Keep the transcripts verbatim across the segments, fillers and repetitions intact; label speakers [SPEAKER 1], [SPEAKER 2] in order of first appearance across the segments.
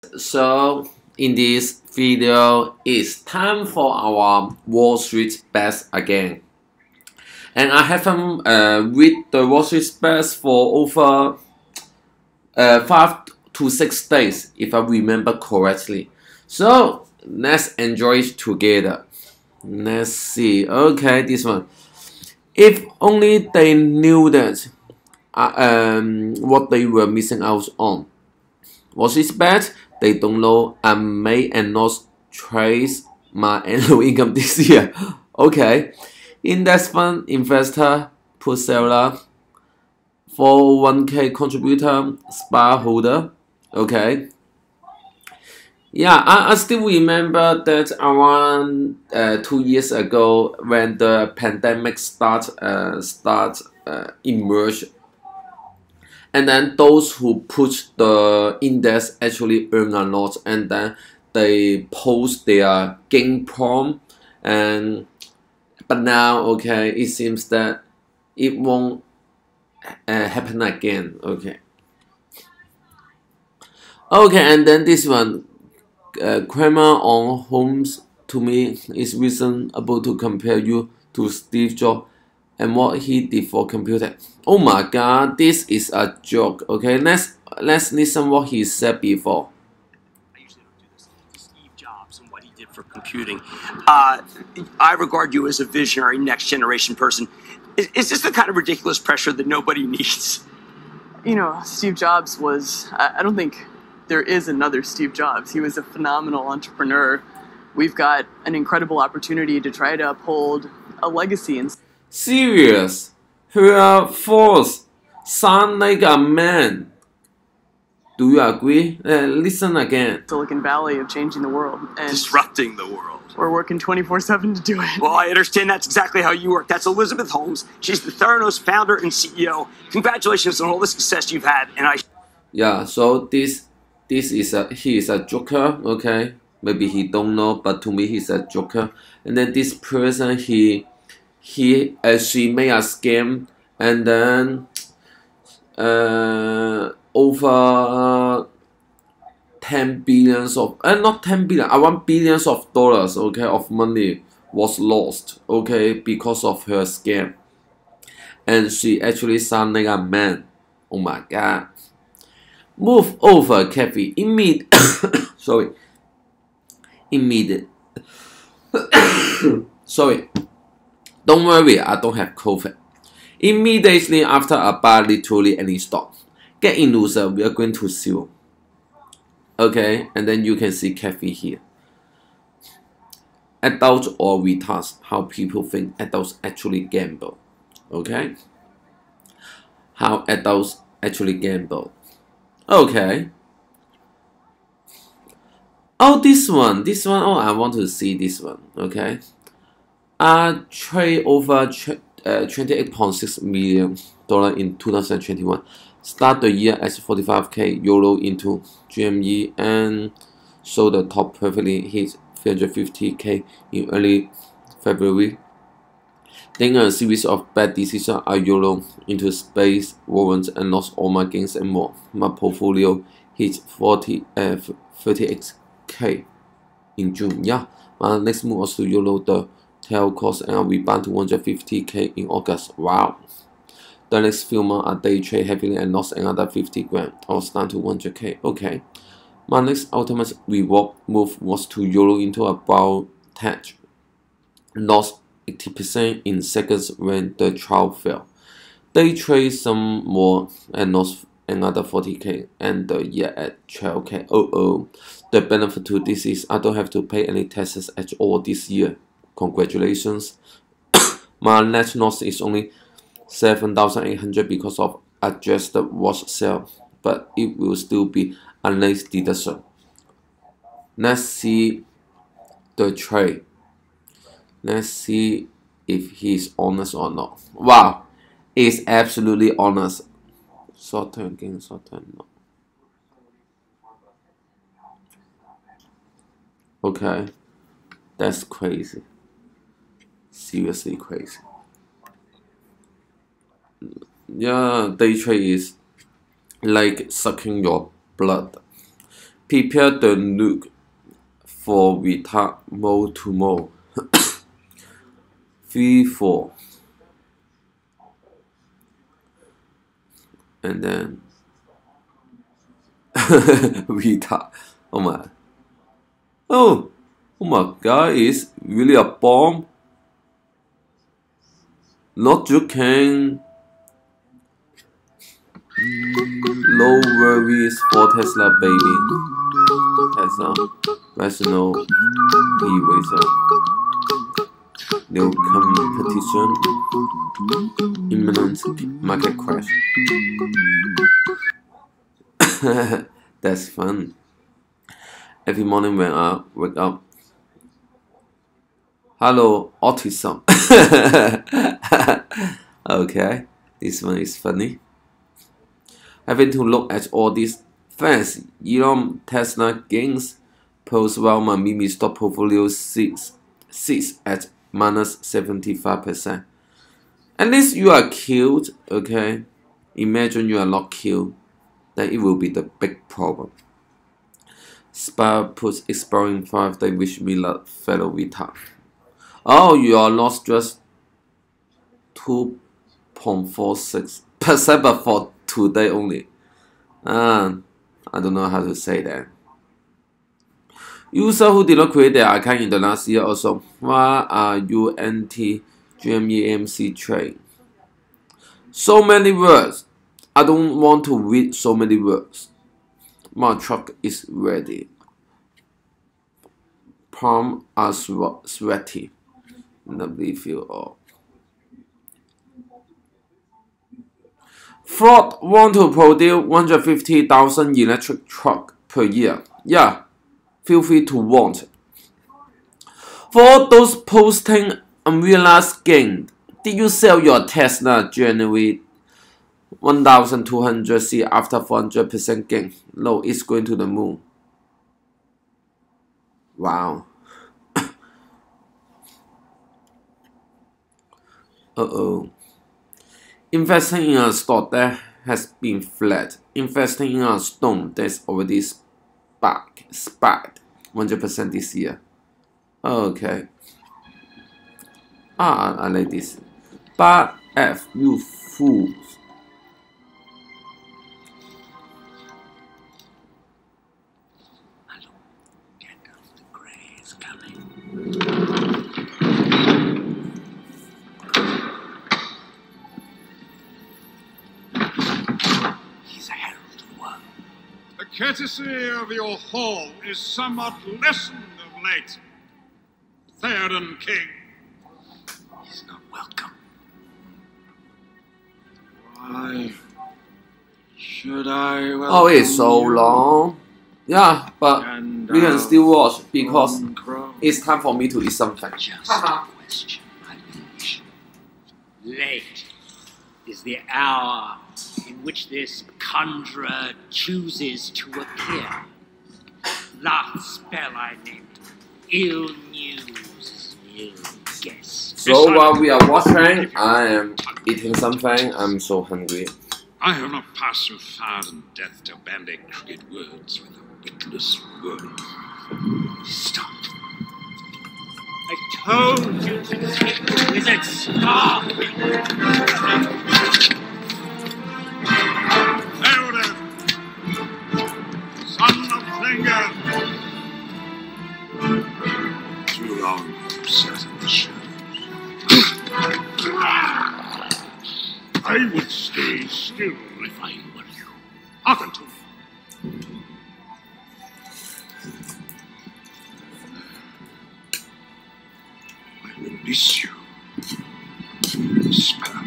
[SPEAKER 1] So in this video, it's time for our Wall Street bets again. And I haven't uh, read the Wall Street bets for over uh, five to six days, if I remember correctly. So let's enjoy it together. Let's see. Okay, this one. If only they knew that uh, um, what they were missing out on. Was it bad? They don't know I may and not trace my annual income this year. Okay. Index fund investor, put seller, four oh one K contributor, SPA holder. Okay. Yeah, I, I still remember that around uh, two years ago when the pandemic start uh, start uh, emerge, and then those who push the index actually earn a lot, and then they post their gain prom, and but now okay, it seems that it won't uh, happen again. Okay. Okay, and then this one. Uh, Kramer on Holmes to me is reasonable to compare you to Steve Jobs and what he did for computer. Oh my god, this is a joke. Okay, let's let's listen what he said before.
[SPEAKER 2] I usually don't do this. Steve Jobs and what he did for computing. Uh, I regard you as a visionary, next generation person. Is, is this the kind of ridiculous pressure that nobody needs?
[SPEAKER 3] You know, Steve Jobs was, I, I don't think there is another Steve Jobs. He was a phenomenal entrepreneur. We've got an incredible opportunity to try to uphold a legacy. And
[SPEAKER 1] serious? Her force sound like a man. Do you agree? Uh, listen again.
[SPEAKER 3] Silicon Valley of changing the world. And
[SPEAKER 2] disrupting the world.
[SPEAKER 3] We're working twenty-four seven to do it.
[SPEAKER 2] Well, I understand that's exactly how you work. That's Elizabeth Holmes. She's the Theranos founder and C E O. Congratulations on all the success you've had. And I...
[SPEAKER 1] Yeah, so this This is a he is a joker, okay? Maybe he don't know, but to me he's a joker. And then this person he he uh, she made a scam, and then uh over ten billions of uh, not ten billion, I want billions of dollars, okay, of money was lost, okay, because of her scam. And she actually sound like a man. Oh my god. Move over, Kathy. Immediate. Sorry. Immediate. Sorry. Don't worry, I don't have COVID. Immediately after I buy literally any stock. Get in, loser. We are going to sue. Okay, and then you can see Kathy here. Adults or retards. How people think adults actually gamble. Okay. How adults actually gamble. Okay. Oh, this one, this one. Oh, I want to see this one. Okay. I trade over uh, twenty-eight point six million dollar in two thousand twenty-one. Start the year as forty-five K euro into G M E and so the top perfectly hit three hundred fifty K in early February. Then a series of bad decisions I euro into space warrants and lost all my gains and more. My portfolio hit forty, uh, thirty-eight K in June. Yeah, my next move was to euro the tail cost and I rebound to one hundred fifty K in August. Wow. The next few months I day trade heavily and lost another fifty grand. I was down to one hundred K. Okay. My next ultimate reward move was to euro into a biotech. Lost eighty percent in seconds when the trial failed. They trade some more and lost another forty K and the year at twelve K. Oh oh. The benefit to this is I don't have to pay any taxes at all this year. Congratulations. My net loss is only seven thousand eight hundred because of adjusted wash sale, but it will still be a nice deduction. Let's see the trade. Let's see if he's honest or not. Wow, he's absolutely honest. Short term gain, short term no. Okay, that's crazy. Seriously crazy. Yeah, day trade is like sucking your blood. Prepare the nuke for Vita mode to mode. three four. And then Vita. Oh my. Oh, oh my god, it's really a bomb. Not joking. No worries for Tesla, baby. Tesla, rational eraser. New competition. Imminent market crash. That's fun. Every morning when I wake up. Hello, autism. Okay, this one is funny. Having to look at all these fancy Elon Tesla gains post while my meme stock portfolio sits, sits at minus seventy-five percent. At least you are killed, okay? Imagine you are not killed, then it will be the big problem. Spire puts exploring five, they wish me luck, fellow Vita. Oh, you are lost just two point four six percent but for today only. Uh, I don't know how to say that. User who did not create their account in the last year also. Why are you anti G M E M C trade? So many words. I don't want to read so many words. My truck is ready. Palm are sweaty. Lovely feel all. Ford want to produce one hundred fifty thousand electric truck per year. Yeah, feel free to want. For those posting unrealized gain, did you sell your Tesla January one thousand two hundred C after four hundred percent gain? No, it's going to the moon. Wow. Uh-oh. Investing in a stock that has been flat. Investing in a stone that's already spiked, spiked one hundred percent this year. Okay. Ah, I like this. But F, you fools.
[SPEAKER 4] Hello, Gandalf the Grey is coming.
[SPEAKER 5] The courtesy of your hall is somewhat lessened of late. Theoden King.
[SPEAKER 4] He's not welcome.
[SPEAKER 5] Why should I welcome
[SPEAKER 1] Oh, it's so
[SPEAKER 5] you?
[SPEAKER 1] long. Yeah, but
[SPEAKER 5] And
[SPEAKER 1] we can still watch because
[SPEAKER 5] Ron Crow?
[SPEAKER 1] it's time for me to eat something.
[SPEAKER 4] Just a question, I wish. Late is the hour in which this conjurer chooses to appear. Last spell I named. Ill news, ill guess.
[SPEAKER 1] So while we are watching, I am eating something. I'm so hungry.
[SPEAKER 5] I have not passed through fire and death to bandy crooked words with a witless word.
[SPEAKER 4] Stop. I told you to take the wizard. Stop!
[SPEAKER 5] Theoden, son of Thengir. Too long you've sat in the shadows. I would stay still if I were you. Hearken to me. I release you. Spell.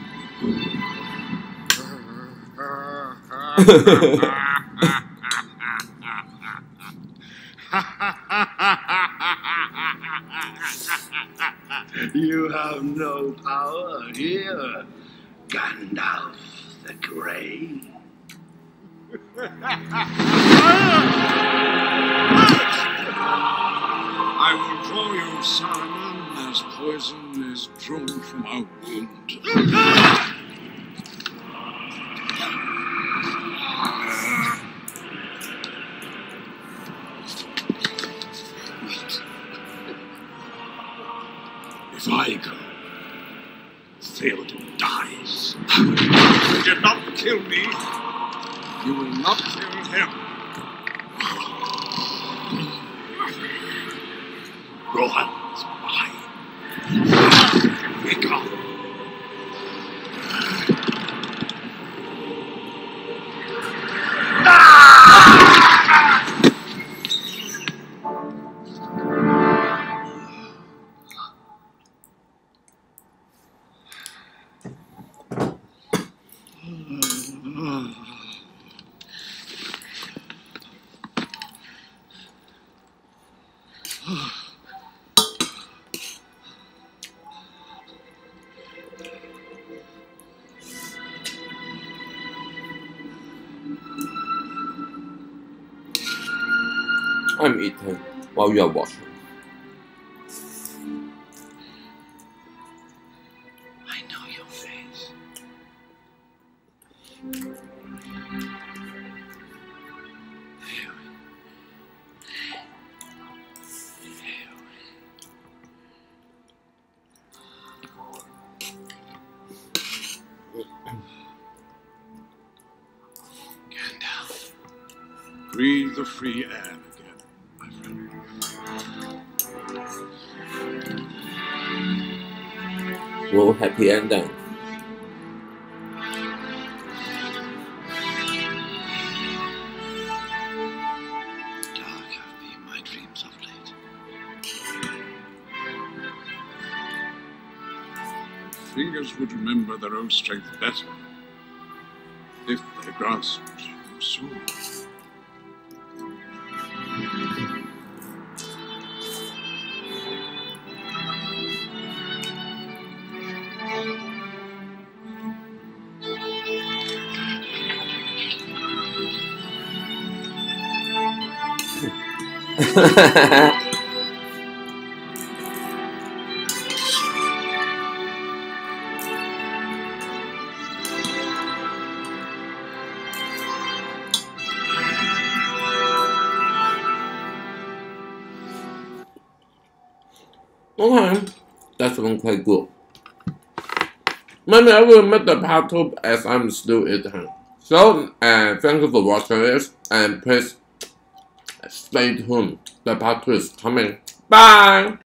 [SPEAKER 5] You have no power here, Gandalf the Grey. I will draw you, Saruman, as poison is drawn from a wound. tiger. Theoden dies. You did not kill me. You will not kill him. Rohan is mine. Wake up.
[SPEAKER 1] I'm eating while you are watching.
[SPEAKER 4] I know your face. Gandalf.
[SPEAKER 5] Breathe the free air again, my friend.
[SPEAKER 1] Well, happy ending.
[SPEAKER 4] Dark have been my dreams of late.
[SPEAKER 5] Fingers would remember their own strength better if they grasped your soul.
[SPEAKER 1] Okay, that's one quite good. Maybe I will make the part two as I'm still eating. So, uh, thank you for watching this, and please stay tuned. The part two is coming. Bye!